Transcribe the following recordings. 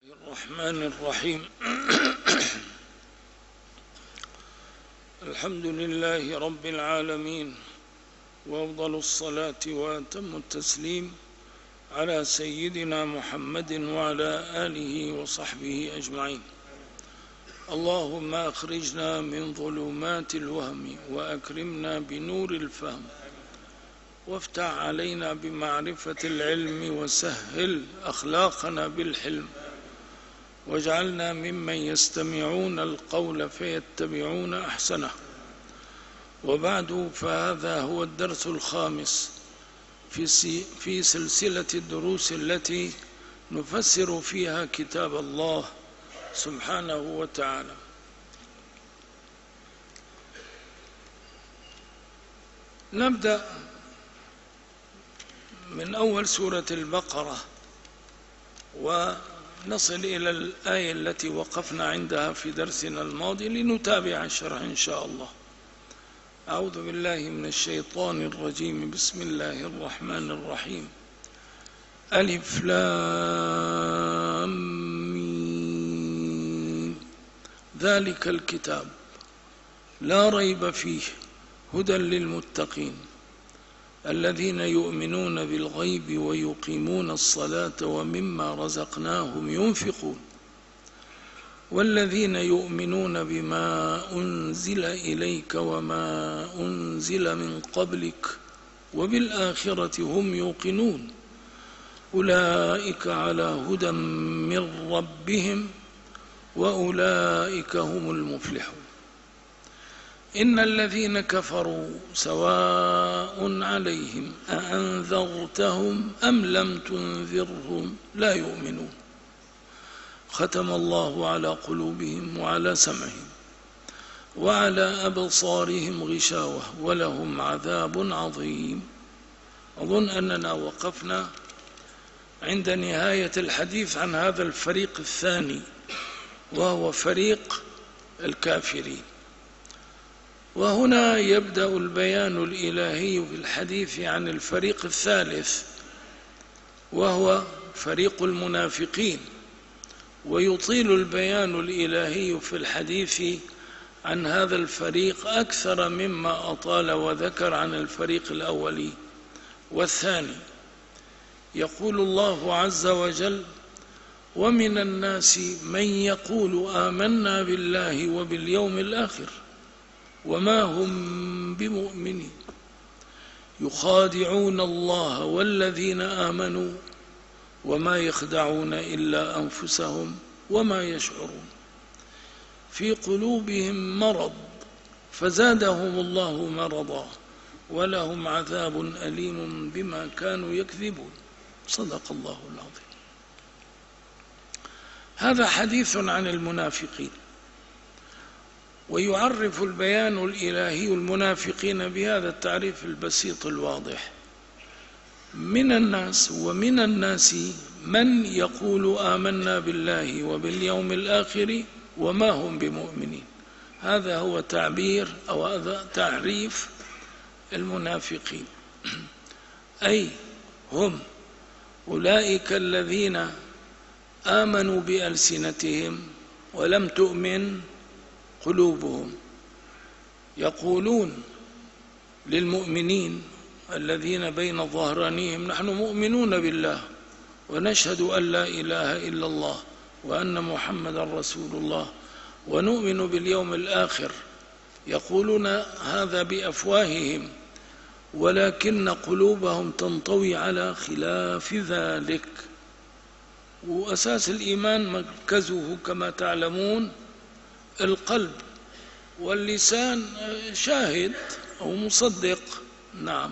الرحمن الرحيم. الحمد لله رب العالمين، وأفضل الصلاة وأتم التسليم على سيدنا محمد وعلى آله وصحبه أجمعين. اللهم أخرجنا من ظلمات الوهم وأكرمنا بنور الفهم، وافتح علينا بمعرفة العلم وسهل أخلاقنا بالحلم، واجعلنا ممن يستمعون القول فيتبعون أحسنه. وبعد، فهذا هو الدرس الخامس في سلسلة الدروس التي نفسر فيها كتاب الله سبحانه وتعالى. نبدأ من أول سورة البقرة ونصل إلى الآية التي وقفنا عندها في درسنا الماضي لنتابع الشرح إن شاء الله. أعوذ بالله من الشيطان الرجيم. بسم الله الرحمن الرحيم. ألف لام ميم. ذلك الكتاب لا ريب فيه هدى للمتقين الذين يؤمنون بالغيب ويقيمون الصلاة ومما رزقناهم ينفقون والذين يؤمنون بما أنزل إليك وما أنزل من قبلك وبالآخرة هم يوقنون أولئك على هدى من ربهم وأولئك هم المفلحون. إن الذين كفروا سواء عليهم أأنذرتهم أم لم تنذرهم لا يؤمنون ختم الله على قلوبهم وعلى سمعهم وعلى أبصارهم غشاوة ولهم عذاب عظيم. أظن أننا وقفنا عند نهاية الحديث عن هذا الفريق الثاني، وهو فريق الكافرين. وهنا يبدأ البيان الإلهي في الحديث عن الفريق الثالث، وهو فريق المنافقين، ويطيل البيان الإلهي في الحديث عن هذا الفريق أكثر مما أطال وذكر عن الفريق الأول والثاني. يقول الله عز وجل: ومن الناس من يقول آمنا بالله وباليوم الآخر وما هم بمؤمنين يخادعون الله والذين آمنوا وما يخدعون إلا أنفسهم وما يشعرون في قلوبهم مرض فزادهم الله مرضا ولهم عذاب أليم بما كانوا يكذبون. صدق الله العظيم. هذا حديث عن المنافقين، ويعرف البيان الإلهي المنافقين بهذا التعريف البسيط الواضح: من الناس من يقول آمنا بالله وباليوم الآخر وما هم بمؤمنين. هذا هو تعبير أو هذا تعريف المنافقين، أي هم أولئك الذين آمنوا بألسنتهم ولم تؤمن قلوبهم، يقولون للمؤمنين الذين بين ظهرانيهم: نحن مؤمنون بالله ونشهد أن لا إله إلا الله وأن محمدا رسول الله ونؤمن باليوم الآخر. يقولون هذا بأفواههم، ولكن قلوبهم تنطوي على خلاف ذلك. وأساس الإيمان مركزه كما تعلمون القلب، واللسان شاهد أو مصدق. نعم،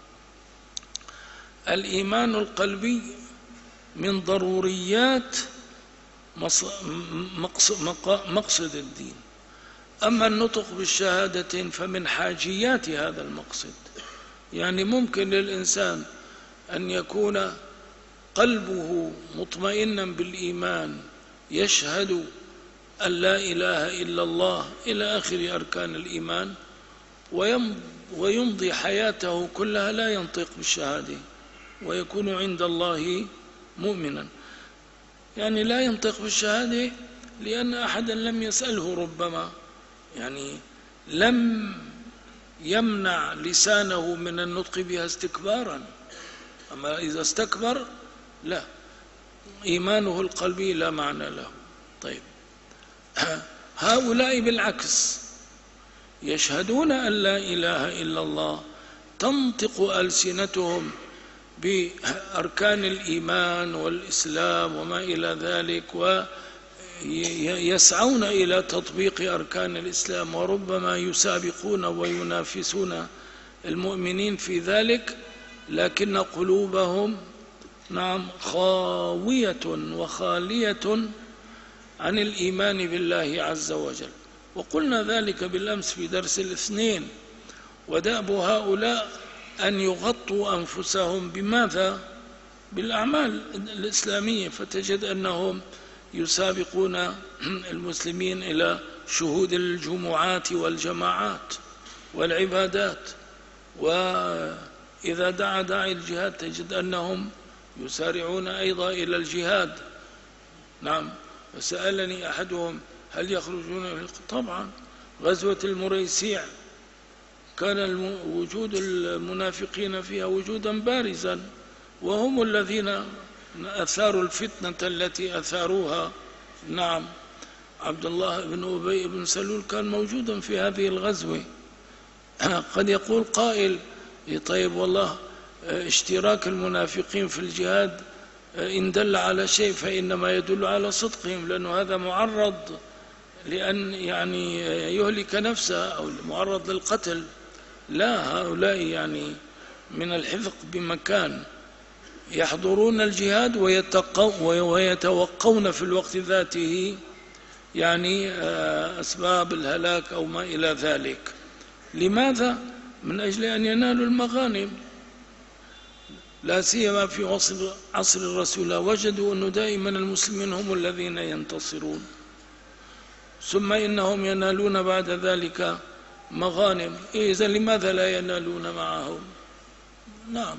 الإيمان القلبي من ضروريات مقصد الدين، أما النطق بالشهادة فمن حاجيات هذا المقصد. يعني ممكن للإنسان أن يكون قلبه مطمئنا بالإيمان، يشهد أن لا إله إلا الله إلى آخر أركان الإيمان، ويمضي حياته كلها لا ينطق بالشهادة ويكون عند الله مؤمنا. يعني لا ينطق بالشهادة لأن أحدا لم يسأله ربما، يعني لم يمنع لسانه من النطق بها استكبارا. أما إذا استكبر لا، إيمانه القلبي لا معنى له. طيب، هؤلاء بالعكس يشهدون أن لا إله إلا الله، تنطق ألسنتهم بأركان الإيمان والإسلام وما إلى ذلك، ويسعون إلى تطبيق أركان الإسلام، وربما يسابقون وينافسون المؤمنين في ذلك، لكن قلوبهم نعم خاوية وخالية عن الإيمان بالله عز وجل. وقلنا ذلك بالأمس في درس الاثنين. ودأب هؤلاء أن يغطوا أنفسهم بماذا؟ بالأعمال الإسلامية، فتجد أنهم يسابقون المسلمين إلى شهود الجمعات والجماعات والعبادات، وإذا دعا داعي الجهاد تجد أنهم يسارعون أيضا إلى الجهاد. نعم، وسألني أحدهم هل يخرجون؟ طبعا، غزوة المريسيع كان وجود المنافقين فيها وجودا بارزا، وهم الذين أثاروا الفتنة التي أثاروها. نعم، عبد الله بن أبي بن سلول كان موجودا في هذه الغزوة. قد يقول قائل طيب والله اشتراك المنافقين في الجهاد إن دل على شيء فإنما يدل على صدقهم، لأنه هذا معرض لأن يعني يهلك نفسه أو معرض للقتل. لا، هؤلاء يعني من الحذق بمكان، يحضرون الجهاد ويتوقون في الوقت ذاته يعني أسباب الهلاك أو ما إلى ذلك. لماذا؟ من أجل أن ينالوا المغانم، لا سيما في عصر الرسول وجدوا أنه دائما المسلمين هم الذين ينتصرون، ثم إنهم ينالون بعد ذلك مغانم. إذن لماذا لا ينالون معهم؟ نعم،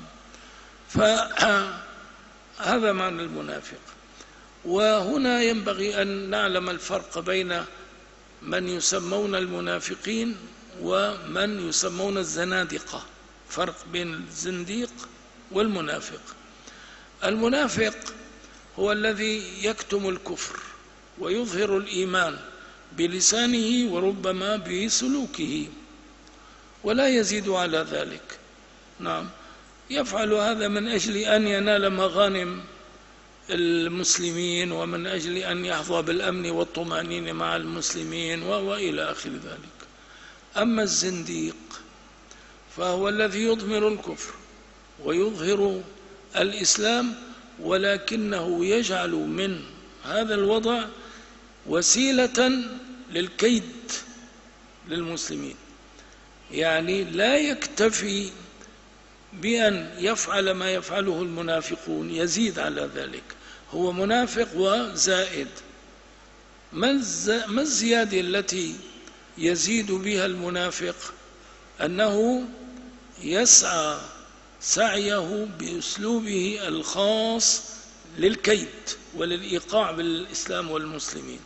فهذا معنى المنافق. وهنا ينبغي أن نعلم الفرق بين من يسمون المنافقين ومن يسمون الزنادقة، فرق بين الزنديق والمنافق. المنافق هو الذي يكتم الكفر ويظهر الإيمان بلسانه وربما بسلوكه ولا يزيد على ذلك. نعم، يفعل هذا من أجل أن ينال مغانم المسلمين ومن أجل أن يحظى بالأمن والطمأنينة مع المسلمين وإلى آخر ذلك. أما الزنديق فهو الذي يضمر الكفر ويظهر الإسلام، ولكنه يجعل من هذا الوضع وسيلة للكيد للمسلمين. يعني لا يكتفي بأن يفعل ما يفعله المنافقون، يزيد على ذلك، هو منافق وزائد. ما الزيادة التي يزيد بها المنافق؟ أنه يسعى سعيه بأسلوبه الخاص للكيد وللإيقاع بالإسلام والمسلمين.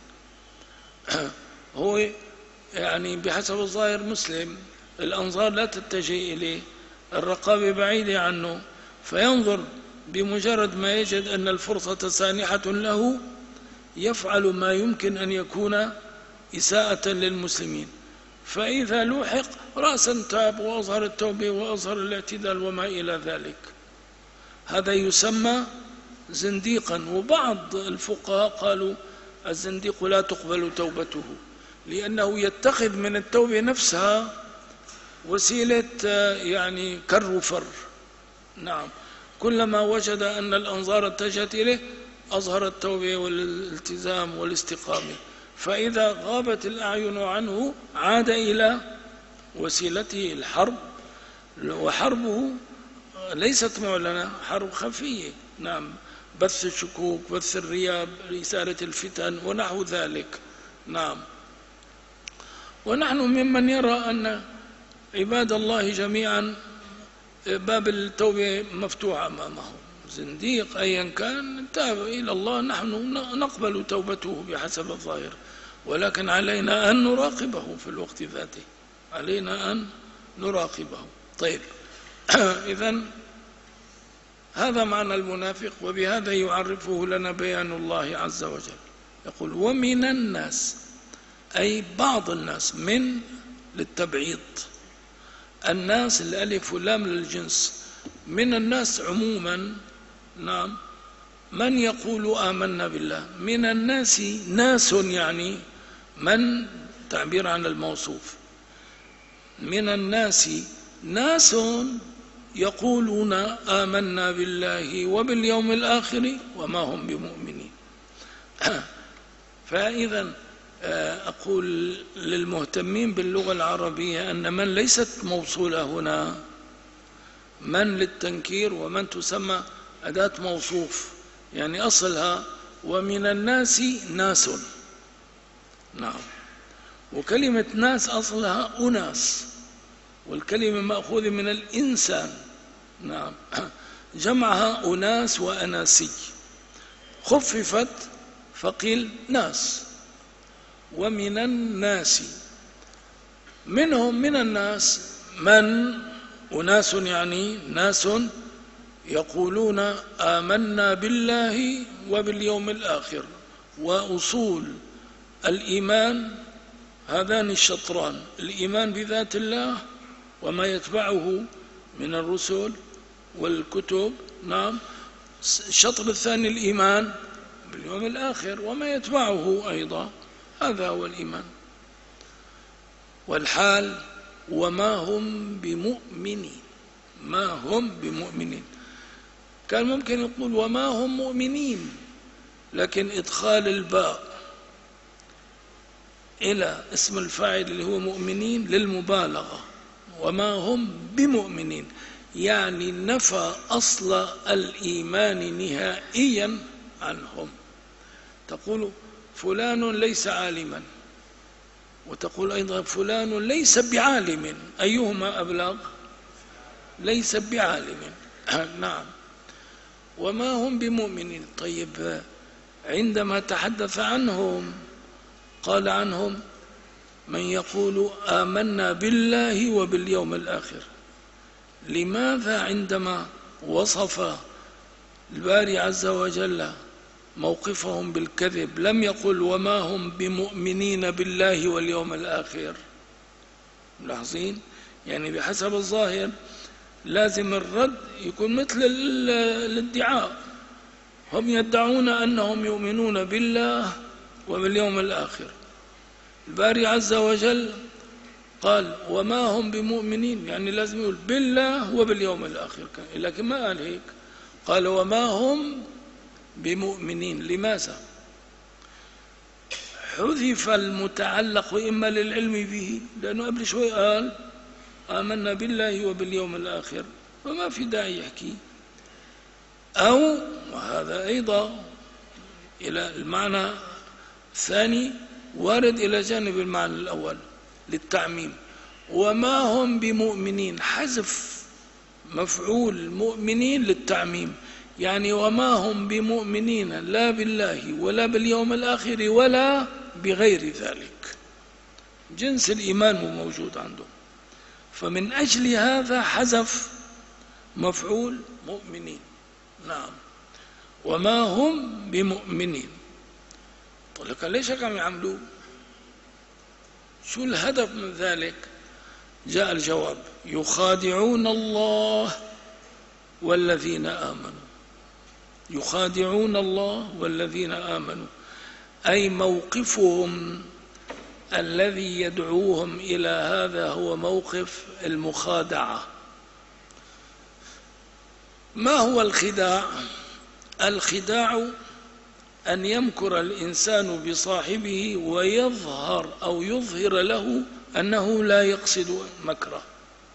هو يعني بحسب الظاهر مسلم، الأنظار لا تتجه إليه، الرقابة بعيدة عنه، فينظر بمجرد ما يجد أن الفرصة سانحة له يفعل ما يمكن أن يكون إساءة للمسلمين، فإذا لوحق رأسا تاب وأظهر التوبة وأظهر الاعتدال وما إلى ذلك. هذا يسمى زنديقا. وبعض الفقهاء قالوا الزنديق لا تقبل توبته، لأنه يتخذ من التوبة نفسها وسيلة يعني كر وفر. نعم، كلما وجد أن الأنظار اتجهت إليه أظهر التوبة والالتزام والاستقامة، فإذا غابت الأعين عنه عاد إلى وسيلته الحرب، وحربه ليست معلنة، حرب خفية. نعم، بث الشكوك، بث الرياب، إثارة الفتن ونحو ذلك. نعم، ونحن ممن يرى أن عباد الله جميعا باب التوبة مفتوح أمامهم، زنديق أيا كان تاب إلى الله، نحن نقبل توبته بحسب الظاهر، ولكن علينا أن نراقبه في الوقت ذاته، علينا أن نراقبه. طيب إذن هذا معنى المنافق، وبهذا يعرفه لنا بيان الله عز وجل. يقول ومن الناس، أي بعض الناس، من للتبعيض، الناس الألف واللام للجنس، من الناس عموما. نعم، من يقول آمنا بالله. من الناس ناس، يعني من تعبير عن الموصوف. من الناس ناس يقولون آمنا بالله وباليوم الآخر وما هم بمؤمنين. فإذا أقول للمهتمين باللغة العربية أن من ليست موصولة هنا، من للتنكير، ومن تسمى أداة موصوف، يعني أصلها ومن الناس ناس. نعم، وكلمة ناس أصلها أناس، والكلمة مأخوذة من الإنسان. نعم، جمعها أناس وأناسي، خففت فقيل ناس. ومن الناس، منهم من الناس من، أناس يعني ناس، يقولون آمنا بالله وباليوم الآخر. وأصول الإيمان هذان الشطران: الإيمان بذات الله وما يتبعه من الرسل والكتب. نعم، الشطر الثاني الإيمان باليوم الآخر وما يتبعه أيضا، هذا هو الإيمان. والحال وما هم بمؤمنين، ما هم بمؤمنين. كان ممكن يقول وما هم مؤمنين، لكن إدخال الباء إلى اسم الفاعل اللي هو مؤمنين للمبالغة، وما هم بمؤمنين، يعني نفى أصل الإيمان نهائيا عنهم. تقول فلان ليس عالما، وتقول أيضا فلان ليس بعالم، أيهما أبلغ؟ ليس بعالم. نعم، وما هم بمؤمنين. طيب عندما تحدث عنهم قال عنهم من يقول آمنا بالله وباليوم الآخر. لماذا عندما وصف الباري عز وجل موقفهم بالكذب لم يقل وما هم بمؤمنين بالله واليوم الآخر؟ ملاحظين؟ يعني بحسب الظاهر لازم الرد يكون مثل الادعاء، هم يدعون أنهم يؤمنون بالله وباليوم الآخر. الباري عز وجل قال وما هم بمؤمنين، يعني لازم يقول بالله وباليوم الآخر، لكن ما قال هيك، قال وما هم بمؤمنين. لماذا؟ حذف المتعلق إما للعلم به، لأنه قبل شوي قال آمنا بالله وباليوم الآخر، وما في داعي يحكي. أو وهذا أيضا إلى المعنى الثاني وارد إلى جانب المعنى الأول للتعميم، وما هم بمؤمنين، حذف مفعول مؤمنين للتعميم، يعني وما هم بمؤمنين لا بالله ولا باليوم الآخر ولا بغير ذلك، جنس الإيمان موجود عندهم. فمن أجل هذا حذف مفعول مؤمنين. نعم، وما هم بمؤمنين. طيب لك ليش كانوا يعملوه؟ شو الهدف من ذلك؟ جاء الجواب: يخادعون الله والذين آمنوا. يخادعون الله والذين آمنوا، أي موقفهم الذي يدعوهم إلى هذا هو موقف المخادعة. ما هو الخداع؟ الخداع أن يمكر الإنسان بصاحبه ويظهر أو يظهر له أنه لا يقصد مكره،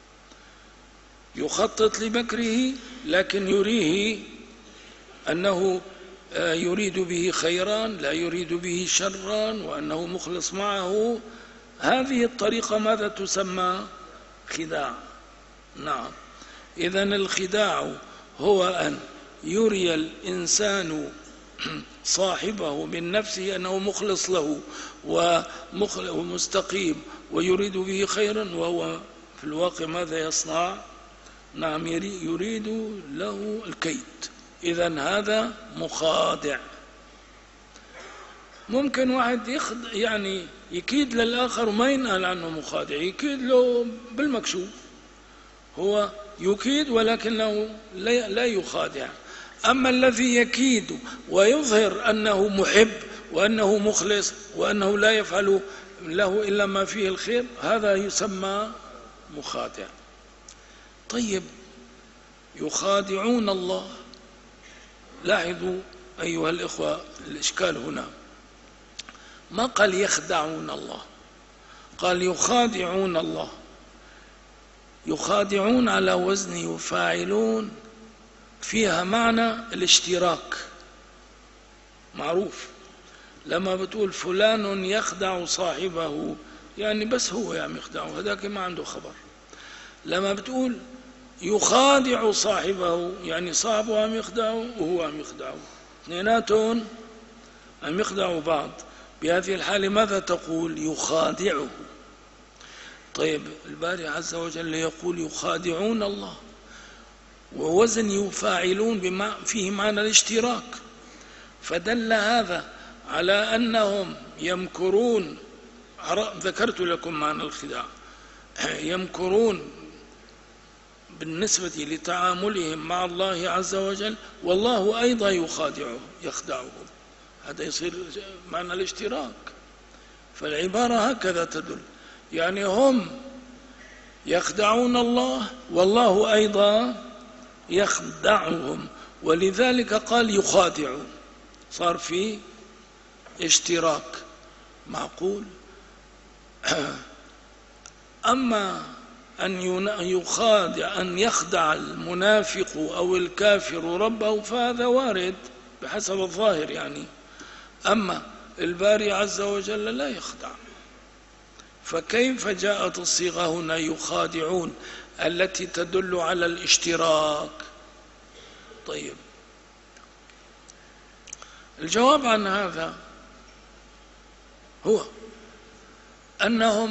يخطط لمكره لكن يريه أنه يريد به خيرا لا يريد به شرا، وأنه مخلص معه. هذه الطريقة ماذا تسمى؟ خداع. نعم، إذن الخداع هو أن يري الإنسان صاحبه من نفسه أنه مخلص له ومستقيم ويريد به خيرا، وهو في الواقع ماذا يصنع؟ نعم، يريد له الكيد. إذن هذا مخادع. ممكن واحد يعني يكيد للآخر وما ينقل عنه مخادع، يكيد له بالمكشوف، هو يكيد ولكنه لا يخادع. أما الذي يكيد ويظهر أنه محب وأنه مخلص وأنه لا يفعل له إلا ما فيه الخير، هذا يسمى مخادع. طيب، يخادعون الله. لاحظوا أيها الإخوة الإشكال هنا، ما قال يخدعون الله، قال يخادعون الله. يخادعون على وزن يفاعلون، فيها معنى الاشتراك معروف. لما بتقول فلان يخدع صاحبه، يعني بس هو يعني يخدعه، هذاك ما عنده خبر. لما بتقول يخادع صاحبه، يعني صاحبه عم يخدعه وهو عم يخدعه، اثنيناتهم عم يخدعوا بعض. بهذه الحالة ماذا تقول؟ يخادعه. طيب، الباري عز وجل يقول يخادعون الله، ووزن يفاعلون بما فيه معنى الاشتراك، فدل هذا على أنهم يمكرون. ذكرت لكم معنى الخداع، يمكرون بالنسبة لتعاملهم مع الله عز وجل، والله أيضا يخدعهم. هذا يصير معنى الاشتراك. فالعبارة هكذا تدل، يعني هم يخدعون الله والله أيضا يخدعهم، ولذلك قال يخادعون، صار في اشتراك معقول. أما أن يخدع المنافق أو الكافر ربه فهذا وارد بحسب الظاهر يعني. أما الباري عز وجل لا يخدع، فكيف جاءت الصيغة هنا يخادعون التي تدل على الاشتراك؟ طيب، الجواب عن هذا هو أنهم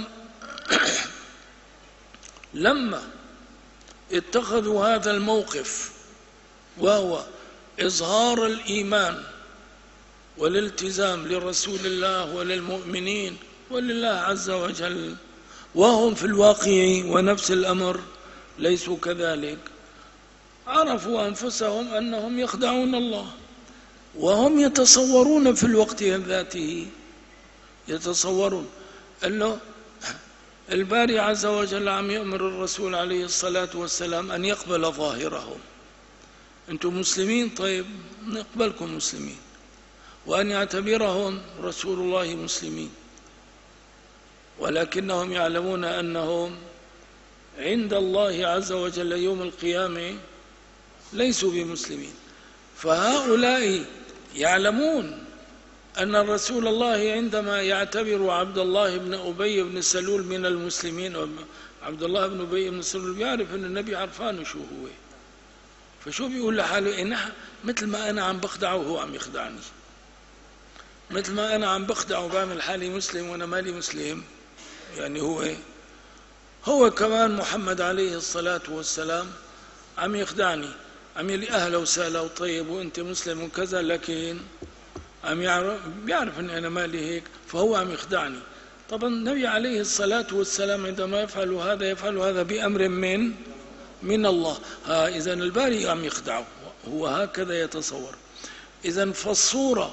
لما اتخذوا هذا الموقف، وهو إظهار الإيمان والالتزام لرسول الله وللمؤمنين ولله عز وجل، وهم في الواقع ونفس الأمر ليسوا كذلك، عرفوا أنفسهم أنهم يخدعون الله، وهم يتصورون في الوقت ذاته، يتصورون أنه الباري عز وجل عم يأمر الرسول عليه الصلاة والسلام أن يقبل ظاهرهم. أنتم مسلمين، طيب نقبلكم مسلمين، وأن يعتبرهم رسول الله مسلمين، ولكنهم يعلمون أنهم عند الله عز وجل يوم القيامة ليسوا بمسلمين. فهؤلاء يعلمون أن رسول الله عندما يعتبر عبد الله بن أبي بن سلول من المسلمين، عبد الله بن أبي بن سلول بيعرف أن النبي عرفانه شو هو، فشو بيقول لحاله؟ إن مثل ما أنا عم بخدعه وهو عم يخدعني، مثل ما أنا عم بخدعه وبعمل حالي مسلم وأنا مالي مسلم، يعني هو كمان محمد عليه الصلاة والسلام عم يخدعني، عم يلي أهلا وسهلا وطيب وأنت مسلم وكذا، لكن عم بيعرف أن أنا مالي هيك، فهو عم يخدعني. طبعا النبي عليه الصلاة والسلام عندما يفعل هذا بأمر من الله. إذا الباري عم يخدعه، هو هكذا يتصور. إذا فالصورة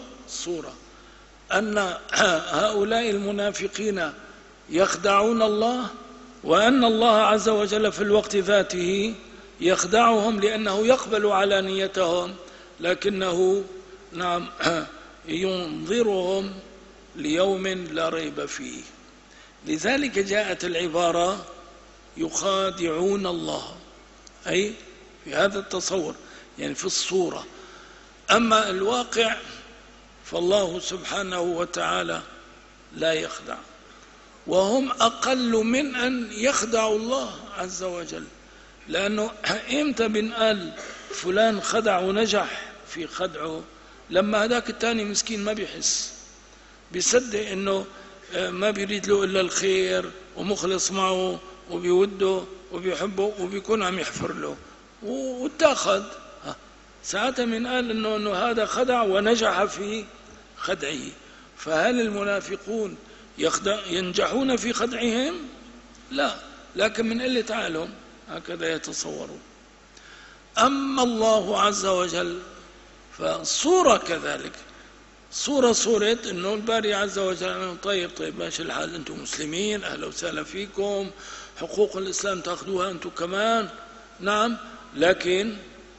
أن هؤلاء المنافقين يخدعون الله، وأن الله عز وجل في الوقت ذاته يخدعهم لأنه يقبل علانيتهم، لكنه نعم ينظرهم ليوم لا ريب فيه. لذلك جاءت العبارة يخادعون الله، أي في هذا التصور، يعني في الصورة. أما الواقع فالله سبحانه وتعالى لا يخدع، وهم أقل من أن يخدعوا الله عز وجل. لأنه إمتى بنقال فلان خدع ونجح في خدعه، لما هذاك الثاني مسكين ما بيحس، بيصدق انه ما بيريد له الا الخير ومخلص معه وبيوده وبيحبه وبيكون عم يحفر له واتاخذ. ساعتها من قال انه هذا خدع ونجح في خدعه. فهل المنافقون ينجحون في خدعهم؟ لا، لكن من قلة عقلهم هكذا يتصورون. أما الله عز وجل فالصورة كذلك، صورة أنه الباري عز وجل طيب ماشي الحال، أنتم مسلمين أهلا وسهلا فيكم، حقوق الإسلام تأخذوها أنتم كمان، نعم، لكن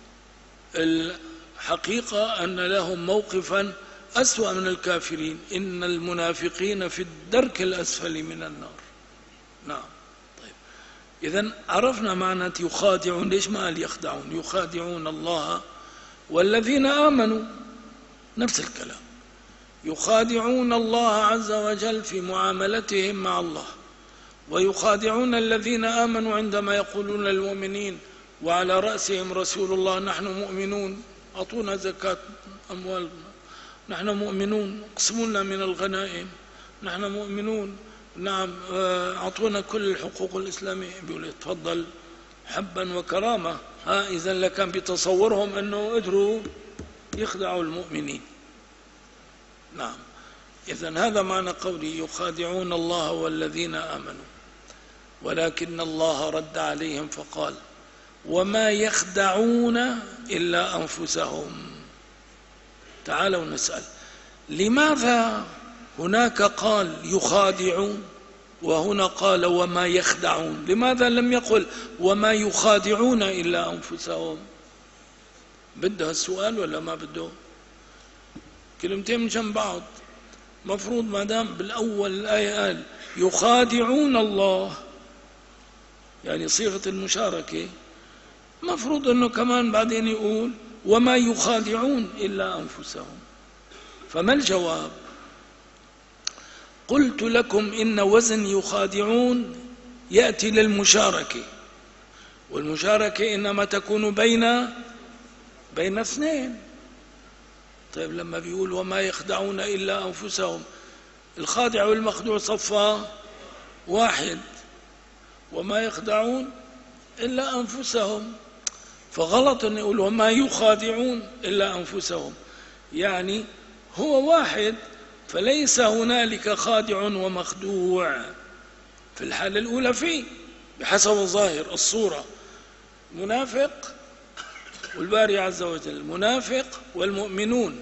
الحقيقة أن لهم موقفا أسوأ من الكافرين، إن المنافقين في الدرك الأسفل من النار. نعم. طيب إذن عرفنا معنى يخادعون، ليش ما قال يخدعون؟ يخادعون الله والذين آمنوا، نفس الكلام، يخادعون الله عز وجل في معاملتهم مع الله، ويخادعون الذين آمنوا عندما يقولون للمؤمنين وعلى رأسهم رسول الله نحن مؤمنون أعطونا زكاة أموالنا، نحن مؤمنون اقسموا لنا من الغنائم، نحن مؤمنون، نعم أعطونا كل الحقوق الإسلامية، بيقول تفضل حبا وكرامة. إذا لكان بتصورهم أنه قدروا يخدعوا المؤمنين. نعم. إذن هذا معنى قولي يخادعون الله والذين آمنوا، ولكن الله رد عليهم فقال وما يخدعون إلا أنفسهم. تعالوا نسأل لماذا هناك قال يخادعون وهنا قال وما يخدعون؟ لماذا لم يقل وما يخادعون إلا أنفسهم؟ بده السؤال ولا ما بده؟ كلمتين من جنب بعض. مفروض ما دام بالأول الآية قال يخادعون الله يعني صيغة المشاركة، مفروض أنه كمان بعدين يقول وما يخادعون إلا أنفسهم. فما الجواب؟ قلت لكم إن وزن يخادعون يأتي للمشاركة، والمشاركة إنما تكون بين اثنين. طيب لما بيقول وما يخدعون إلا أنفسهم، الخادع والمخدوع صفا واحد، وما يخدعون إلا أنفسهم، فغلط أن يقول وما يخادعون إلا أنفسهم، يعني هو واحد، فليس هنالك خادع ومخدوع. في الحالة الأولى فيه بحسب الظاهر الصورة منافق والباري عز وجل، المنافق والمؤمنون،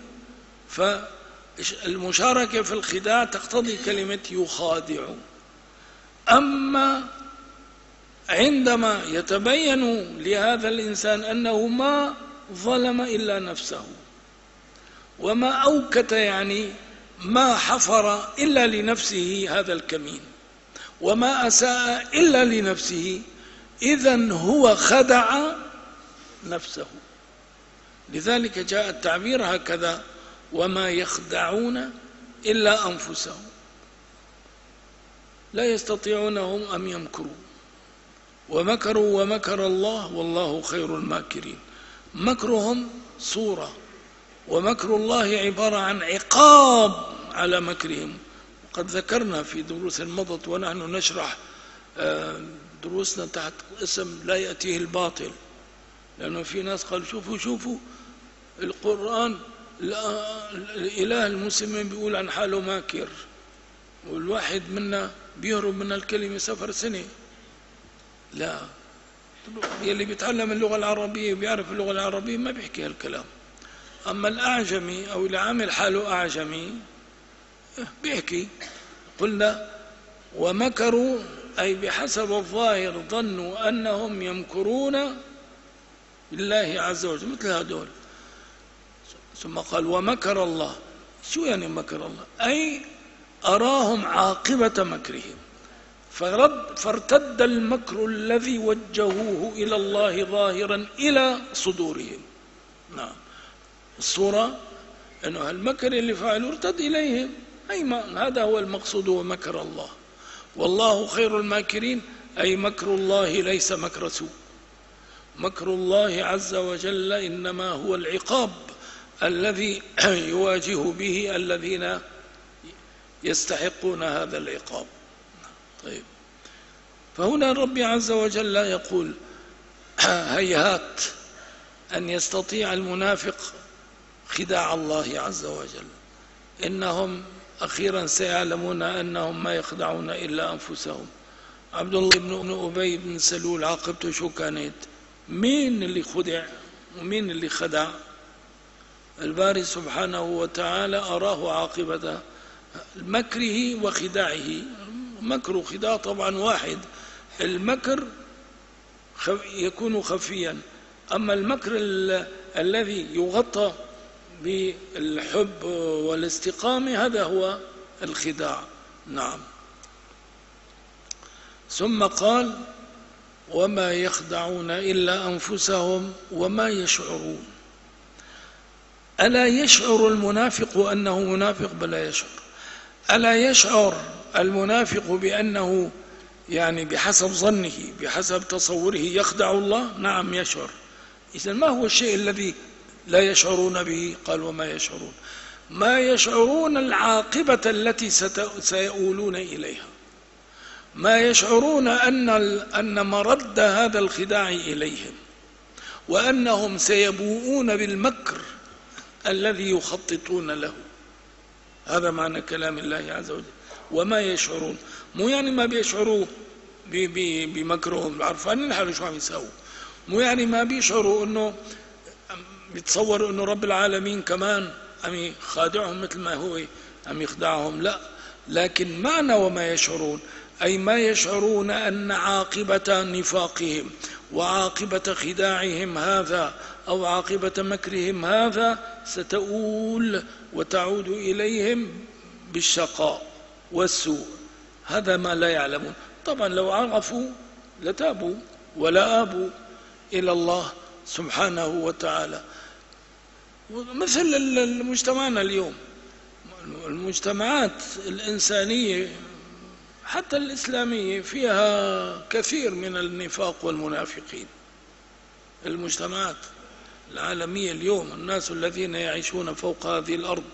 فالمشاركة في الخداع تقتضي كلمة يخادع. أما عندما يتبين لهذا الإنسان أنه ما ظلم إلا نفسه وما أوكت يعني ما حفر إلا لنفسه هذا الكمين وما أساء إلا لنفسه، إذن هو خدع نفسه. لذلك جاء التعبير هكذا وما يخدعون إلا أنفسهم، لا يستطيعون هم أن يمكروا، ومكروا ومكر الله والله خير الماكرين. مكرهم صورة، ومكر الله عبارة عن عقاب على مكرهم. وقد ذكرنا في دروس مضت ونحن نشرح دروسنا تحت اسم لا يأتيه الباطل، لأنه في ناس قالوا شوفوا القرآن الإله المسلمين بيقول عن حاله ماكر، والواحد منا بيهرب من الكلمة سفر سنة. لا، يلي بيتعلم اللغة العربية وبيعرف اللغة العربية ما بيحكي هالكلام. أما الأعجمي أو اللي عامل حاله أعجمي بيحكي. قلنا ومكروا أي بحسب الظاهر ظنوا أنهم يمكرون بالله عز وجل مثل هذول. ثم قال ومكر الله. شو يعني مكر الله؟ أي أراهم عاقبة مكرهم، فارتد المكر الذي وجهوه إلى الله ظاهرا إلى صدورهم. نعم، الصورة أنه المكر اللي فعلوا ارتد إليهم، هذا هو المقصود ومكر الله. والله خير الماكرين أي مكر الله ليس مكر سوء، مكر الله عز وجل إنما هو العقاب الذي يواجه به الذين يستحقون هذا العقاب. طيب، فهنا ربي عز وجل يقول هيهات أن يستطيع المنافق خداع الله عز وجل، إنهم أخيرا سيعلمون أنهم ما يخدعون إلا أنفسهم. عبد الله بن أبي بن سلول عاقبته شو كانت؟ مين اللي خدع ومين اللي خدع؟ الباري سبحانه وتعالى أراه عاقبة مكره وخداعه. مكر وخداع طبعا واحد، المكر يكون خفيا، أما المكر الذي يغطى بالحب والاستقامة هذا هو الخداع. نعم. ثم قال وما يخدعون إلا أنفسهم وما يشعرون. ألا يشعر المنافق أنه منافق؟ بلا يشعر. ألا يشعر المنافق بأنه يعني بحسب ظنه بحسب تصوره يخدع الله؟ نعم يشعر. إذن ما هو الشيء الذي لا يشعرون به؟ قال وما يشعرون. ما يشعرون العاقبة التي سيؤولون إليها، ما يشعرون أن مرد هذا الخداع إليهم، وأنهم سيبوؤون بالمكر الذي يخططون له. هذا معنى كلام الله عز وجل. وما يشعرون، مو يعني ما بيشعروا بمكرهم، عارفين الحال شو عم يساووا، مو يعني ما بيشعروا انه بيتصوروا انه رب العالمين كمان عم يخادعهم مثل ما هو عم يخدعهم، لا. لكن معنى وما يشعرون أي ما يشعرون أن عاقبة نفاقهم وعاقبة خداعهم هذا أو عاقبة مكرهم هذا ستؤول وتعود إليهم بالشقاء والسوء. هذا ما لا يعلمون. طبعا لو عرفوا لتابوا ولا آبوا إلى الله سبحانه وتعالى. مثل مجتمعنا اليوم، المجتمعات الإنسانية حتى الإسلامية فيها كثير من النفاق والمنافقين. المجتمعات العالمية اليوم، الناس الذين يعيشون فوق هذه الأرض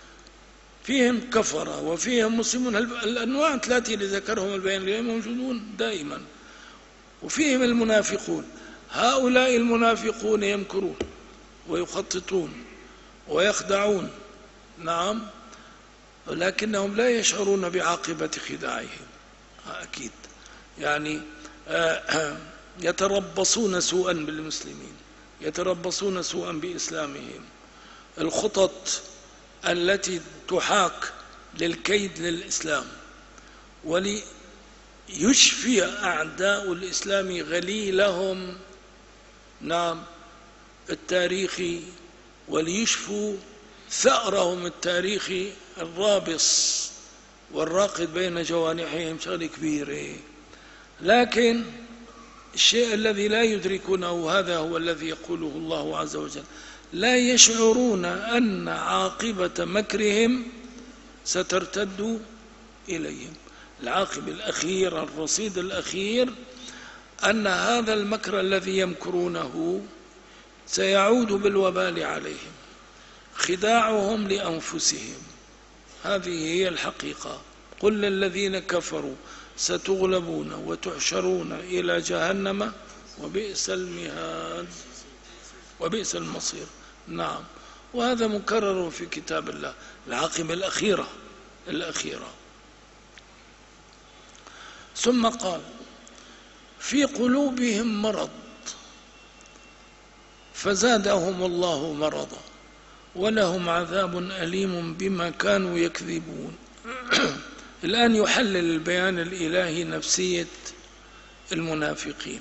فيهم كفرة وفيهم مسلمون، الأنواع الثلاثة اللي ذكرهم البيان اليوم موجودون دائما، وفيهم المنافقون. هؤلاء المنافقون يمكرون ويخططون ويخدعون، نعم، ولكنهم لا يشعرون بعاقبة خداعهم. أكيد يعني يتربصون سوءا بالمسلمين، يتربصون سوءا بإسلامهم. الخطط التي تحاك للكيد للإسلام وليشفي أعداء الإسلام غليلهم، نعم، التاريخي، وليشفوا ثأرهم التاريخي الرابص والراقد بين جوانحهم، شغلة كبيرة. لكن الشيء الذي لا يدركونه هذا هو الذي يقوله الله عز وجل: لا يشعرون أن عاقبة مكرهم سترتد إليهم. العاقبة الأخير، الرصيد الأخير، أن هذا المكر الذي يمكرونه سيعود بالوبال عليهم، خداعهم لأنفسهم. هذه هي الحقيقة. قل للذين كفروا ستغلبون وتحشرون إلى جهنم وبئس المهاد وبئس المصير. نعم، وهذا مكرر في كتاب الله، العاقبة الأخيرة. ثم قال: في قلوبهم مرض فزادهم الله مرضا ولهم عذاب أليم بما كانوا يكذبون. الآن يحلل البيان الإلهي نفسية المنافقين،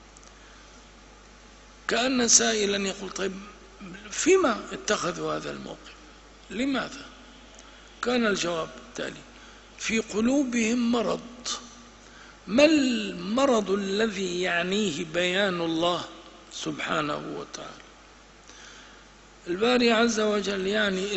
كأن سائلا يقول: طيب فيما اتخذوا هذا الموقف؟ لماذا؟ كان الجواب التالي: في قلوبهم مرض. ما المرض الذي يعنيه بيان الله سبحانه وتعالى؟ الباري عز وجل يعني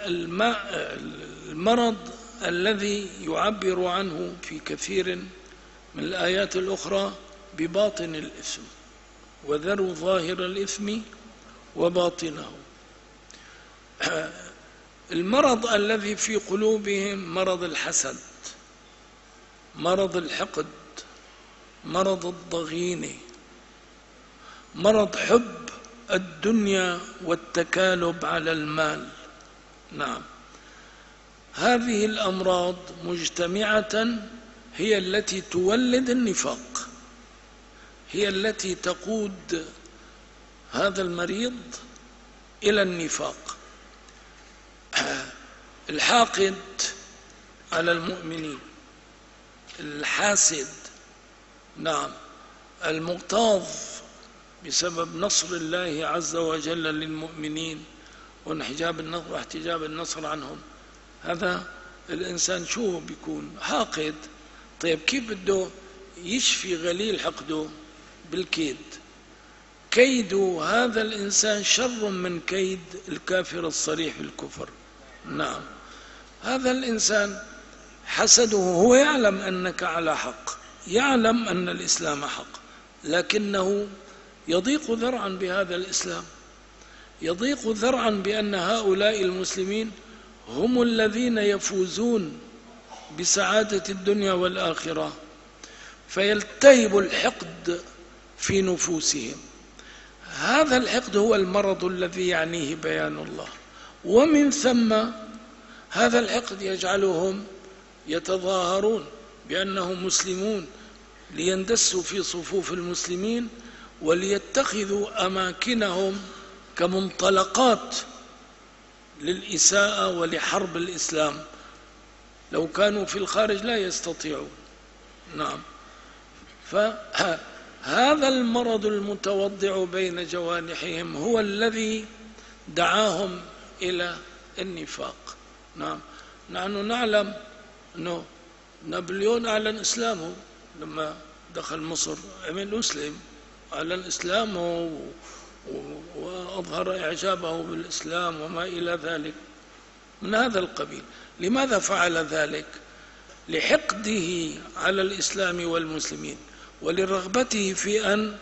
المرض الذي يعبر عنه في كثير من الآيات الأخرى بباطن الإثم وذروا ظاهر الإثم وباطنه. المرض الذي في قلوبهم مرض الحسد، مرض الحقد، مرض الضغينة، مرض حب الدنيا والتكالب على المال. نعم، هذه الأمراض مجتمعة هي التي تولد النفاق، هي التي تقود هذا المريض إلى النفاق. الحاقد على المؤمنين، الحاسد، نعم، المغتاظ بسبب نصر الله عز وجل للمؤمنين واحتجاب النصر عنهم، هذا الإنسان شو بيكون؟ حاقد. طيب كيف بده يشفي غليل حقده؟ بالكيد. كيد هذا الإنسان شر من كيد الكافر الصريح بالكفر. نعم، هذا الإنسان حسده، هو يعلم أنك على حق، يعلم أن الإسلام حق، لكنه يضيق ذرعا بهذا الإسلام، يضيق ذرعا بأن هؤلاء المسلمين هم الذين يفوزون بسعادة الدنيا والآخرة، فيلتهب الحقد في نفوسهم. هذا الحقد هو المرض الذي يعنيه بيان الله، ومن ثم هذا الحقد يجعلهم يتظاهرون بأنهم مسلمون ليندسوا في صفوف المسلمين وليتخذوا أماكنهم كمنطلقات للإساءة ولحرب الإسلام. لو كانوا في الخارج لا يستطيعون. نعم، فهذا المرض المتوضع بين جوانحهم هو الذي دعاهم إلى النفاق. نعم، نحن نعلم أنه نابليون أعلن إسلامه لما دخل مصر، عمل مسلم، أعلن إسلامه وأظهر إعجابه بالإسلام وما إلى ذلك من هذا القبيل. لماذا فعل ذلك؟ لحقده على الإسلام والمسلمين، ولرغبته في أن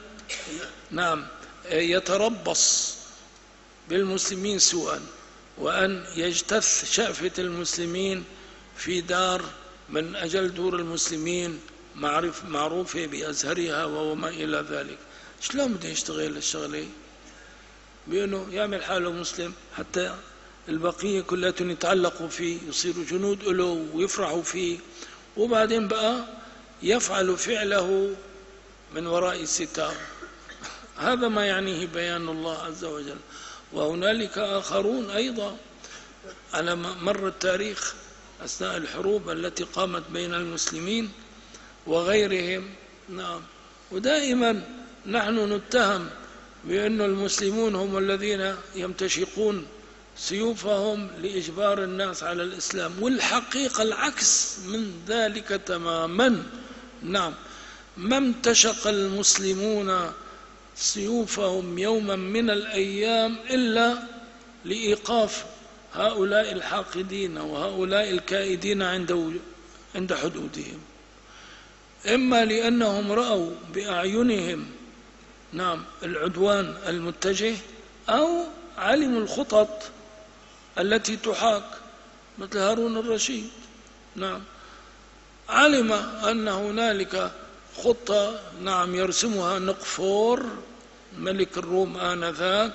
يتربص بالمسلمين سوءا، وأن يجتث شأفة المسلمين في دار من أجل دور المسلمين معروفة بأزهرها وما إلى ذلك. شلون بده يشتغل الشغلة؟ بأنه يعمل حاله مسلم حتى البقية كلهم يتعلقوا فيه، يصيروا جنود له ويفرحوا فيه، وبعدين بقى يفعل فعله من وراء الستار. هذا ما يعنيه بيان الله عز وجل. وهنالك آخرون أيضا على مر التاريخ أثناء الحروب التي قامت بين المسلمين وغيرهم. نعم، ودائما نحن نتهم بأن المسلمون هم الذين يمتشقون سيوفهم لإجبار الناس على الإسلام، والحقيقة العكس من ذلك تماما. نعم، ما امتشق المسلمون سيوفهم يوما من الأيام إلا لإيقاف هؤلاء الحاقدين وهؤلاء الكائدين عند حدودهم، إما لأنهم رأوا بأعينهم العدوان المتجه، أو علموا الخطط التي تحاك، مثل هارون الرشيد. نعم، علم أن هنالك خطة يرسمها نقفور ملك الروم آنذاك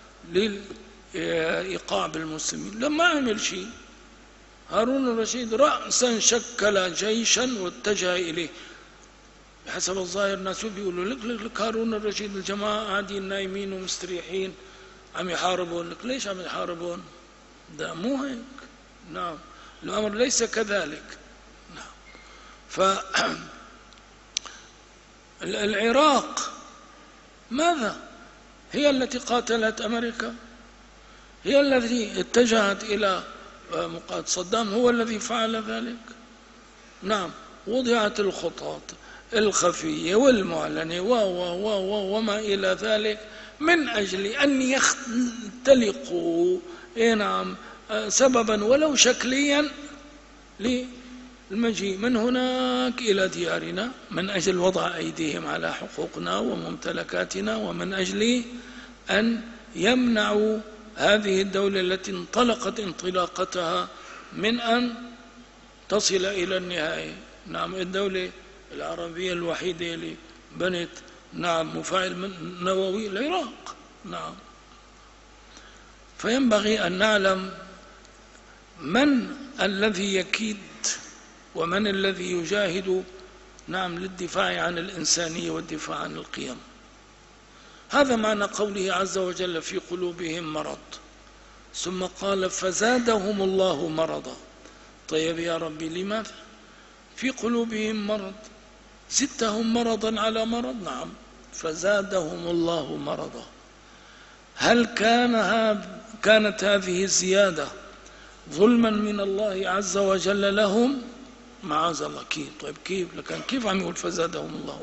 للإيقاع بالمسلمين. لما عمل شيء هارون الرشيد رأسا شكل جيشا واتجه إليه. بحسب الظاهر الناس بيقولوا لك هارون الرشيد الجماعة قاعدين نايمين ومستريحين عم يحاربون. لك ليش عم يحاربون؟ ده مو هيك. نعم، الأمر ليس كذلك. نعم، العراق ماذا؟ هي التي قاتلت أمريكا، هي التي اتجهت إلى مقاتل صدام، هو الذي فعل ذلك. نعم، وضعت الخطط الخفية والمعلنة وما إلى ذلك من أجل أن يختلقوا سببا ولو شكليا المجيء من هناك إلى ديارنا من أجل وضع أيديهم على حقوقنا وممتلكاتنا، ومن أجل أن يمنعوا هذه الدولة التي انطلقت انطلاقتها من أن تصل إلى النهاية. نعم، الدولة العربية الوحيدة اللي بنت مفاعل نووي العراق. نعم، فينبغي أن نعلم من الذي يكيد ومن الذي يجاهد للدفاع عن الإنسانية والدفاع عن القيم. هذا معنى قوله عز وجل في قلوبهم مرض، ثم قال فزادهم الله مرضا. طيب يا ربي، لماذا في قلوبهم مرض؟ زدتهم مرضا على مرض. نعم، فزادهم الله مرضا. هل كانت هذه الزيادة ظلما من الله عز وجل لهم؟ معاذ الله. طيب كيف؟ لكن كيف عم يقول فزادهم الله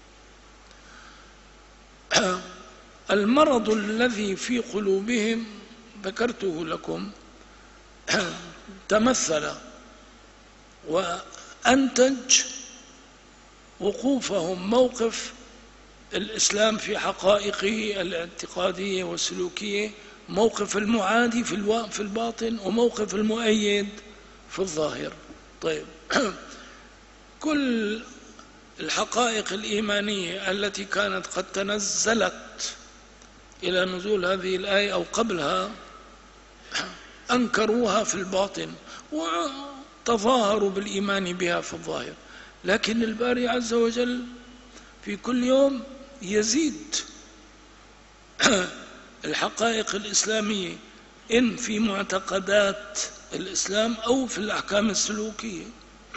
مرض؟ المرض الذي في قلوبهم ذكرته لكم تمثل وأنتج وقوفهم موقف الإسلام في حقائقه الاعتقادية والسلوكية، موقف المعادي في الباطن، وموقف المؤيد في الظاهر. طيب كل الحقائق الإيمانية التي كانت قد تنزلت إلى نزول هذه الآية أو قبلها أنكروها في الباطن وتظاهروا بالإيمان بها في الظاهر. لكن الباري عز وجل في كل يوم يزيد الحقائق الإسلامية، إن في معتقدات الإسلام أو في الأحكام السلوكية.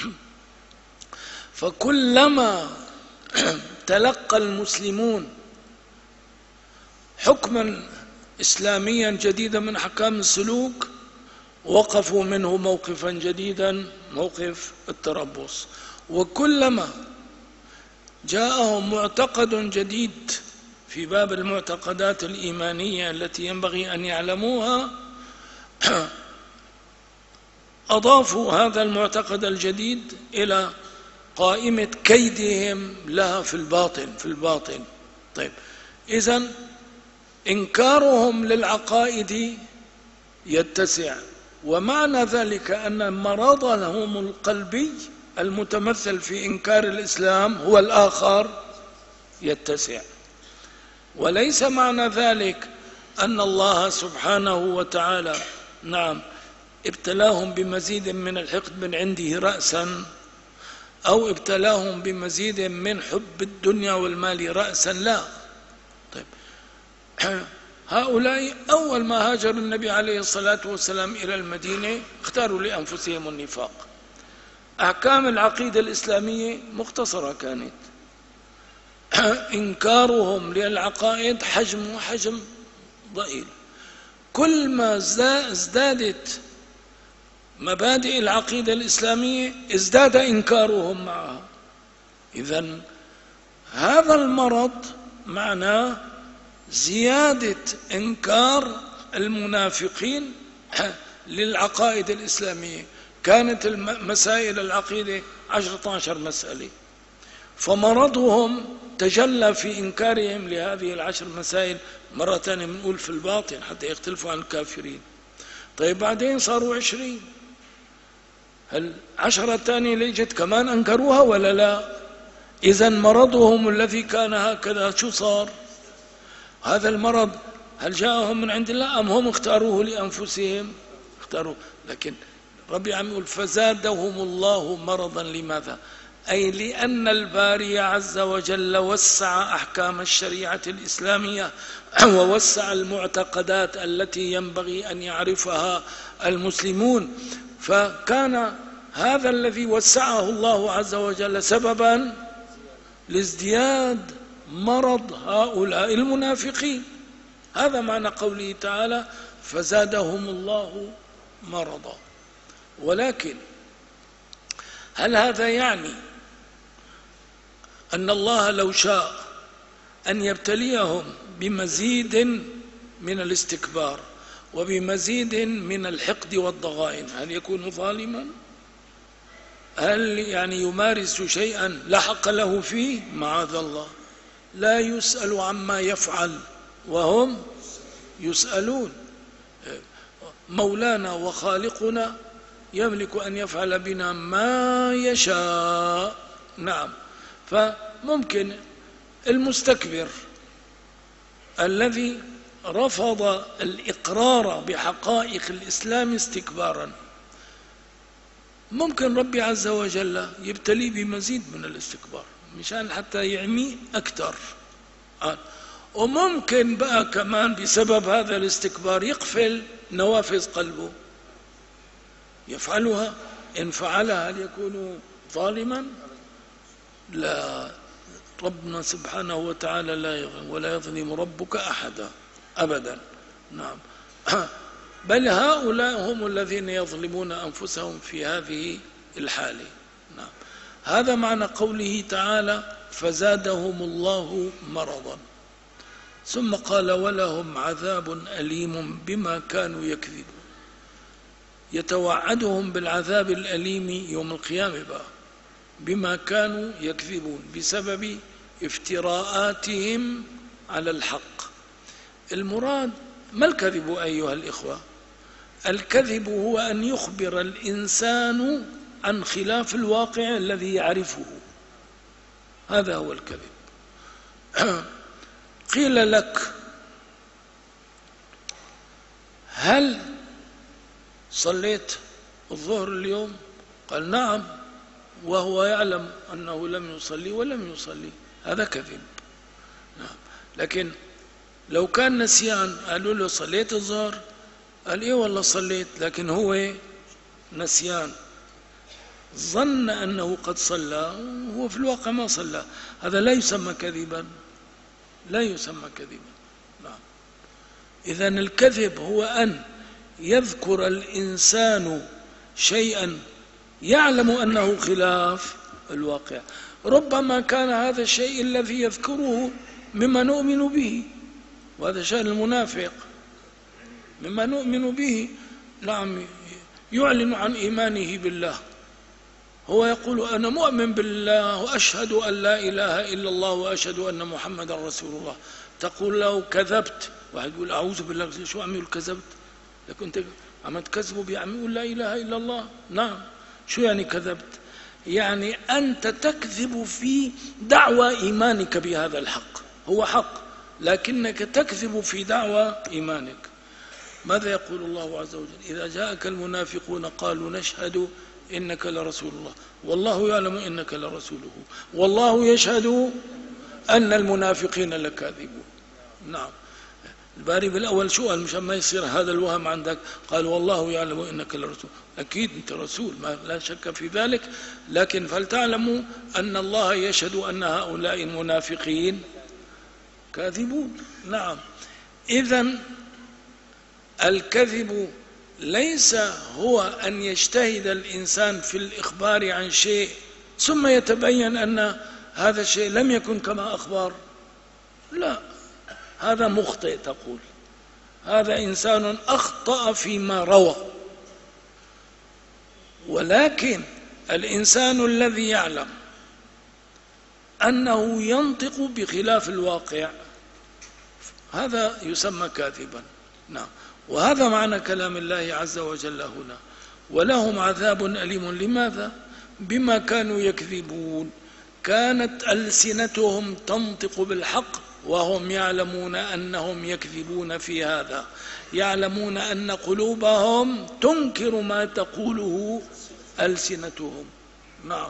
فكلما تلقى المسلمون حكما إسلاميا جديدا من أحكام السلوك وقفوا منه موقفا جديدا، موقف التربص. وكلما جاءهم معتقد جديد في باب المعتقدات الإيمانية التي ينبغي أن يعلموها، أضافوا هذا المعتقد الجديد إلى قائمة كيدهم لها في الباطن. طيب إذن إنكارهم للعقائد يتسع، ومعنى ذلك أن مرضهم القلبي المتمثل في إنكار الإسلام هو الآخر يتسع. وليس معنى ذلك أن الله سبحانه وتعالى ابتلاهم بمزيد من الحقد من عنده رأسا، أو ابتلاهم بمزيد من حب الدنيا والمال رأسا، لا. طيب هؤلاء أول ما هاجر النبي عليه الصلاة والسلام إلى المدينة اختاروا لأنفسهم النفاق. أحكام العقيدة الإسلامية مختصرة كانت، إنكارهم للعقائد حجم ضئيل. كل ما ازدادت مبادئ العقيدة الإسلامية ازداد إنكارهم معها. إذن هذا المرض معناه زيادة إنكار المنافقين للعقائد الإسلامية. كانت مسائل العقيدة 10-12 مسألة، فمرضهم تجلى في إنكارهم لهذه 10 مسائل. مرة ثانية بنقول في الباطن حتى يختلفوا عن الكافرين. طيب بعدين صاروا 20، هل 10 الثانية اللي اجت كمان أنكروها ولا لا؟ إذن مرضهم الذي كان هكذا شو صار؟ هذا المرض هل جاءهم من عند الله أم هم اختاروه لأنفسهم؟ اختاروه. لكن ربي عم يقول فزادهم الله مرضا. لماذا؟ أي لأن الباري عز وجل وسع أحكام الشريعة الإسلامية ووسع المعتقدات التي ينبغي أن يعرفها المسلمون، فكان هذا الذي وسعه الله عز وجل سببا لازدياد مرض هؤلاء المنافقين. هذا معنى قوله تعالى فزادهم الله مرضا. ولكن هل هذا يعني أن الله لو شاء أن يبتليهم بمزيد من الاستكبار وبمزيد من الحقد والضغائن هل يكون ظالما؟ هل يعني يمارس شيئا لا حق له فيه؟ معاذ الله، لا يسأل عما يفعل وهم يسألون. مولانا وخالقنا يملك أن يفعل بنا ما يشاء. نعم. فممكن المستكبر الذي رفض الإقرار بحقائق الإسلام استكبارا، ممكن ربي عز وجل يبتلي بمزيد من الاستكبار مشان حتى يعميه أكثر. وممكن بقى كمان بسبب هذا الاستكبار يقفل نوافذ قلبه يفعلها. إن فعلها هل يكون ظالما؟ لا، ربنا سبحانه وتعالى لا يظلم ولا يظلم ربك أحدا أبدا. نعم. بل هؤلاء هم الذين يظلمون أنفسهم في هذه الحالة. نعم. هذا معنى قوله تعالى فزادهم الله مرضا، ثم قال ولهم عذاب أليم بما كانوا يكذبون. يتوعدهم بالعذاب الأليم يوم القيامة بقى بما كانوا يكذبون بسبب افتراءاتهم على الحق. المراد ما الكذب أيها الإخوة؟ الكذب هو أن يخبر الإنسان عن خلاف الواقع الذي يعرفه، هذا هو الكذب. قيل لك هل صليت الظهر اليوم؟ قال نعم، وهو يعلم أنه لم يصلي ولم يصلي، هذا كذب. نعم. لكن لو كان نسيان قالوا له صليت الظهر؟ قال إيه والله صليت، لكن هو نسيان، ظن أنه قد صلى وهو في الواقع ما صلى، هذا لا يسمى كذبا، لا يسمى كذبا. نعم. إذن الكذب هو أن يذكر الإنسان شيئا يعلم أنه خلاف الواقع. ربما كان هذا الشيء الذي يذكره مما نؤمن به، وهذا شأن المنافق، مما نؤمن به. نعم، يعلن عن إيمانه بالله، هو يقول أنا مؤمن بالله وأشهد أن لا إله إلا الله وأشهد أن محمدا رسول الله. تقول له كذبت، واحد يقول أعوذ بالله، شو عم يقول كذبت؟ لكن أنت عم تكذبه بعم يقول لا إله إلا الله. نعم. شو يعني كذبت؟ يعني أنت تكذب في دعوى إيمانك بهذا الحق، هو حق لكنك تكذب في دعوى إيمانك. ماذا يقول الله عز وجل؟ إذا جاءك المنافقون قالوا نشهد إنك لرسول الله والله يعلم إنك لرسوله والله يشهد أن المنافقين لكاذبون. نعم. الباري بالأول شو قال مشان ما يصير هذا الوهم عندك؟ قال والله يعلم إنك لرسول، أكيد أنت رسول، ما لا شك في ذلك، لكن فلتعلموا أن الله يشهد أن هؤلاء المنافقين كاذبون. نعم. إذن الكذب ليس هو أن يجتهد الإنسان في الإخبار عن شيء ثم يتبين أن هذا الشيء لم يكن كما أخبر، لا، هذا مخطئ. تقول هذا إنسان أخطأ فيما روى. ولكن الإنسان الذي يعلم أنه ينطق بخلاف الواقع هذا يسمى كاذبا. نعم. وهذا معنى كلام الله عز وجل هنا ولهم عذاب أليم. لماذا؟ بما كانوا يكذبون. كانت ألسنتهم تنطق بالحق وهم يعلمون أنهم يكذبون في هذا، يعلمون أن قلوبهم تنكر ما تقوله ألسنتهم. نعم.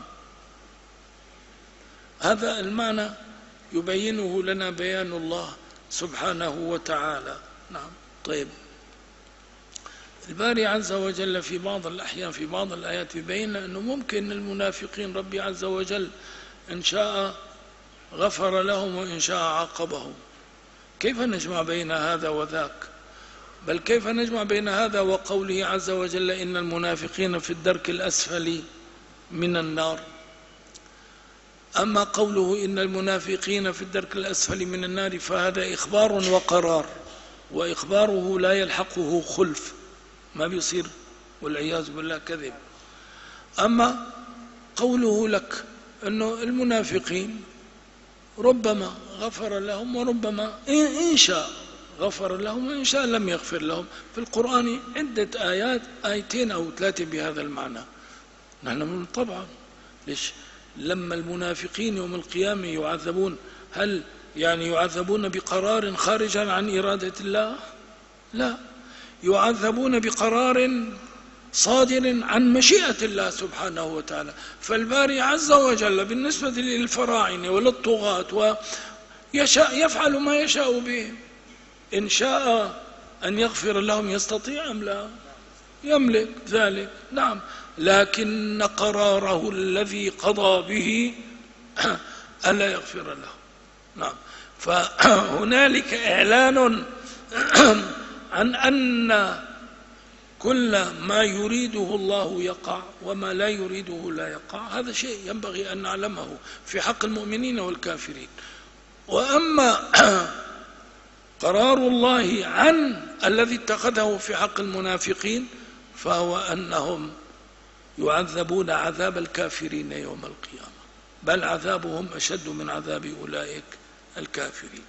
هذا المعنى يبينه لنا بيان الله سبحانه وتعالى. نعم. طيب، الباري عز وجل في بعض الأحيان في بعض الآيات يبين أنه ممكن المنافقين ربي عز وجل إن شاء غفر لهم وإن شاء عاقبهم. كيف نجمع بين هذا وذاك؟ بل كيف نجمع بين هذا وقوله عز وجل إن المنافقين في الدرك الأسفل من النار؟ أما قوله إن المنافقين في الدرك الأسفل من النار فهذا إخبار وقرار، وإخباره لا يلحقه خلف، ما بيصير والعياذ بالله كذب. أما قوله لك أنه المنافقين ربما غفر لهم وربما إن شاء غفر لهم وإن شاء لم يغفر لهم. في القرآن عدة آيات، آيتين أو ثلاثة بهذا المعنى. نحن طبعا ليش لما المنافقين يوم القيامة يعذبون، هل يعني يعذبون بقرار خارجا عن إرادة الله؟ لا، يعذبون بقرار صادر عن مشيئة الله سبحانه وتعالى. فالباري عز وجل بالنسبة للفراعنة وللطغاة يفعل ما يشاء بهم. إن شاء أن يغفر لهم يستطيع أم لا؟ يملك ذلك، نعم، لكن قراره الذي قضى به ألا يغفر له. نعم، فهنالك إعلان عن أن كل ما يريده الله يقع وما لا يريده لا يقع. هذا شيء ينبغي أن نعلمه في حق المؤمنين والكافرين. وأما قرار الله عن الذي اتخذه في حق المنافقين فهو أنهم يعذبون عذاب الكافرين يوم القيامة، بل عذابهم أشد من عذاب أولئك الكافرين.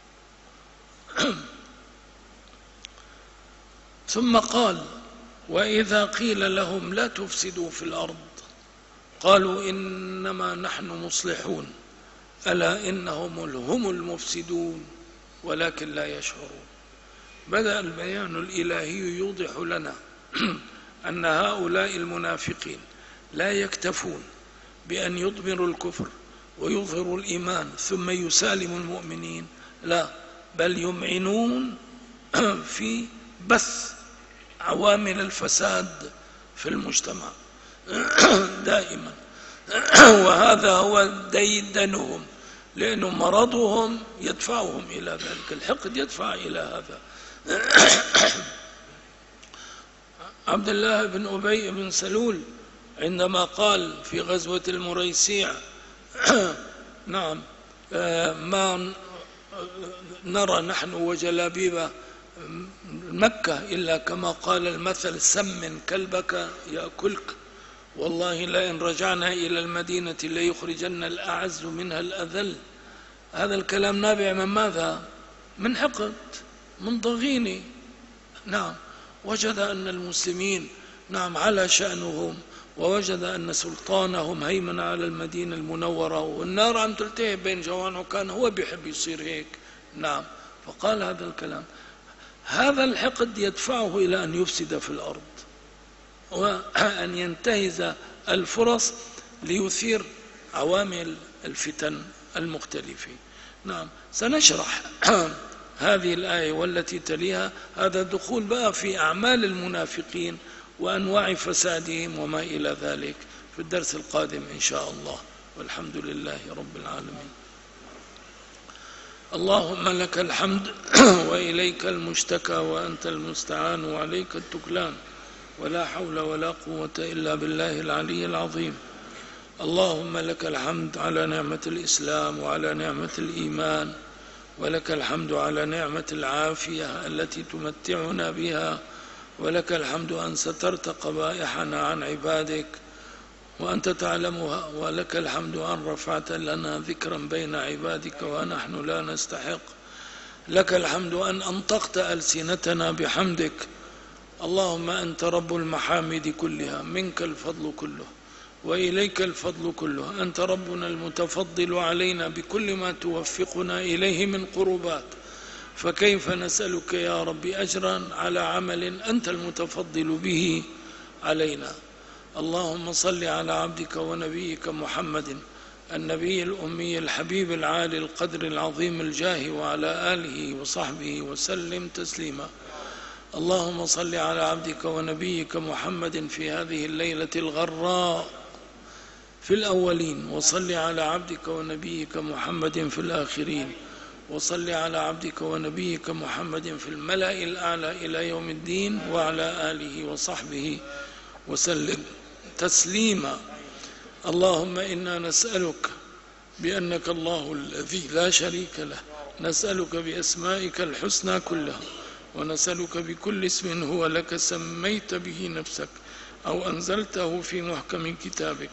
ثم قال: وإذا قيل لهم لا تفسدوا في الأرض قالوا إنما نحن مصلحون ألا إنهم هم المفسدون ولكن لا يشعرون. بدأ البيان الإلهي يوضح لنا أن هؤلاء المنافقين لا يكتفون بأن يضمروا الكفر ويظهروا الإيمان ثم يسالموا المؤمنين، لا، بل يمعنون في بث عوامل الفساد في المجتمع دائما. وهذا هو ديدنهم، لأن مرضهم يدفعهم إلى ذلك، الحقد يدفع إلى هذا. عبد الله بن أبي بن سلول عندما قال في غزوة المريسيع: نعم، ما نرى نحن وجلابيب مكة إلا كما قال المثل: سمن كلبك يأكلك، والله لئن رجعنا إلى المدينة ليخرجن الأعز منها الأذل. هذا الكلام نابع من ماذا؟ من حقد، من ضغينة. نعم، وجد أن المسلمين نعم على شأنهم، ووجد أن سلطانهم هيمن على المدينة المنورة، والنار عم تلتهب بين جوانه، كان هو بيحب يصير هيك. نعم، فقال هذا الكلام. هذا الحقد يدفعه إلى أن يفسد في الأرض وأن ينتهز الفرص ليثير عوامل الفتن المختلفة. نعم، سنشرح هذه الآية والتي تليها. هذا دخول بقى في أعمال المنافقين وأنواع فسادهم وما إلى ذلك في الدرس القادم إن شاء الله، والحمد لله رب العالمين. اللهم لك الحمد وإليك المشتكى وأنت المستعان وعليك التكلان، ولا حول ولا قوة إلا بالله العلي العظيم. اللهم لك الحمد على نعمة الإسلام وعلى نعمة الإيمان، ولك الحمد على نعمة العافية التي تمتعنا بها، ولك الحمد أن سترت قبائحنا عن عبادك وأنت تعلمها، ولك الحمد أن رفعت لنا ذكرا بين عبادك ونحن لا نستحق. لك الحمد أن أنطقت ألسنتنا بحمدك. اللهم أنت رب المحامد كلها، منك الفضل كله وإليك الفضل كله. أنت ربنا المتفضل علينا بكل ما توفقنا إليه من قربات، فكيف نسألك يا رب أجرا على عمل أنت المتفضل به علينا. اللهم صل على عبدك ونبيك محمد النبي الأمي الحبيب العالي القدر العظيم الجاه، وعلى آله وصحبه وسلم تسليما. اللهم صل على عبدك ونبيك محمد في هذه الليلة الغراء في الأولين، وصل على عبدك ونبيك محمد في الآخرين، وصل على عبدك ونبيك محمد في الملأ الأعلى إلى يوم الدين، وعلى آله وصحبه وسلم تسليما. اللهم إنا نسألك بأنك الله الذي لا شريك له، نسألك بأسمائك الحسنى كلها، ونسألك بكل اسم هو لك سميت به نفسك أو أنزلته في محكم كتابك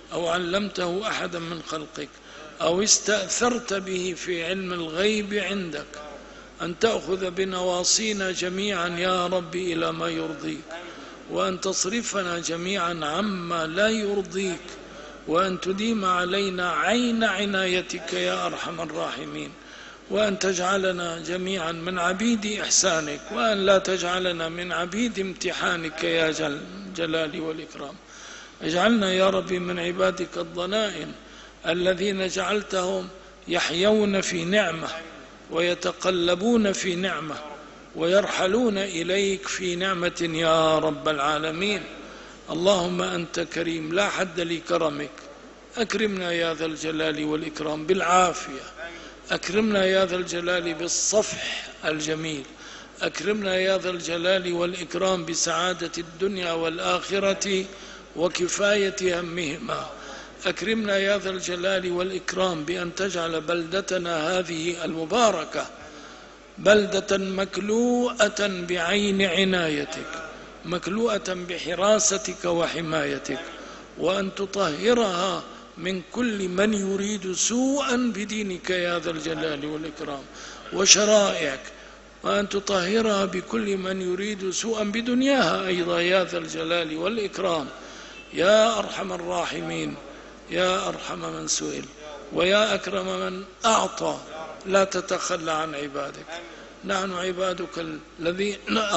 أو علمته أحدا من خلقك أو استأثرت به في علم الغيب عندك أن تأخذ بنواصينا جميعا يا رب إلى ما يرضيك، وأن تصرفنا جميعا عما لا يرضيك، وأن تديم علينا عين عنايتك يا أرحم الراحمين، وأن تجعلنا جميعا من عبيد إحسانك، وأن لا تجعلنا من عبيد امتحانك يا الجلال والإكرام. اجعلنا يا رب من عبادك الضنائن الذين جعلتهم يحيون في نعمة ويتقلبون في نعمة ويرحلون إليك في نعمة يا رب العالمين. اللهم أنت كريم لا حد لكرمك، أكرمنا يا ذا الجلال والإكرام بالعافية، أكرمنا يا ذا الجلال بالصفح الجميل، أكرمنا يا ذا الجلال والإكرام بسعادة الدنيا والآخرة وكفاية همهما، أكرمنا يا ذا الجلال والإكرام بأن تجعل بلدتنا هذه المباركة بلدة مكلوءة بعين عنايتك، مكلوءة بحراستك وحمايتك، وأن تطهرها من كل من يريد سوءا بدينك يا ذا الجلال والإكرام وشرائعك، وأن تطهرها بكل من يريد سوءا بدنياها أيضا يا ذا الجلال والإكرام يا أرحم الراحمين، يا أرحم من سئل ويا أكرم من أعطى. لا تتخلى عن عبادك، نحن عبادك الذين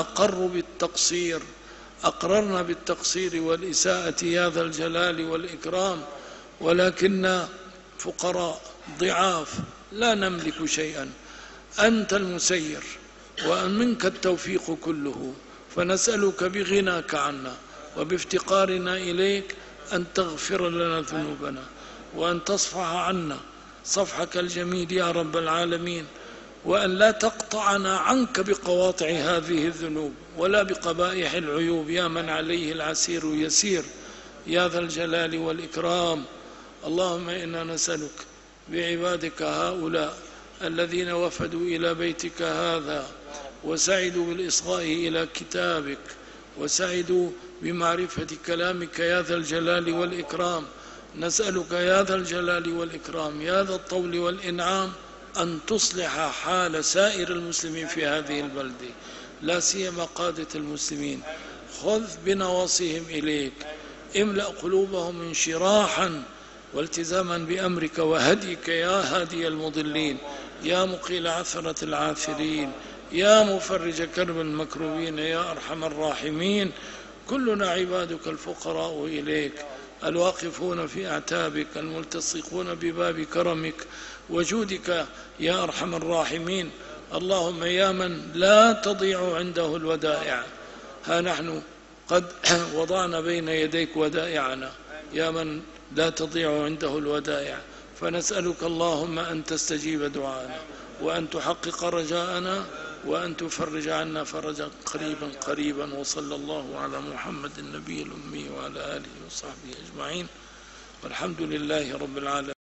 أقررنا بالتقصير والإساءة يا ذا الجلال والإكرام، ولكننا فقراء ضعاف لا نملك شيئا، أنت المسير ومنك التوفيق كله، فنسألك بغناك عنا وبافتقارنا إليك أن تغفر لنا ذنوبنا، وأن تصفح عنا صفحك الجميل يا رب العالمين، وأن لا تقطعنا عنك بقواطع هذه الذنوب ولا بقبائح العيوب يا من عليه العسير يسير يا ذا الجلال والإكرام. اللهم إنا نسألك بعبادك هؤلاء الذين وفدوا إلى بيتك هذا وسعدوا بالإصغاء إلى كتابك وسعدوا بمعرفة كلامك يا ذا الجلال والإكرام، نسألك يا ذا الجلال والإكرام يا ذا الطول والإنعام أن تصلح حال سائر المسلمين في هذه البلدة، لا سيما قادة المسلمين، خذ بنواصيهم إليك، املأ قلوبهم انشراحا والتزاما بأمرك وهديك يا هادي المضلين، يا مقيل عثرة العاثرين، يا مفرج كرب المكروبين يا أرحم الراحمين. كلنا عبادك الفقراء إليك الواقفون في أعتابك الملتصقون بباب كرمك وجودك يا أرحم الراحمين. اللهم يا من لا تضيع عنده الودائع، ها نحن قد وضعنا بين يديك ودائعنا يا من لا تضيع عنده الودائع، فنسألك اللهم أن تستجيب دعانا وأن تحقق رجاءنا وأن تفرج عنا فرجا قريبا وصلى الله على محمد النبي الأمي وعلى آله وصحبه أجمعين، والحمد لله رب العالمين.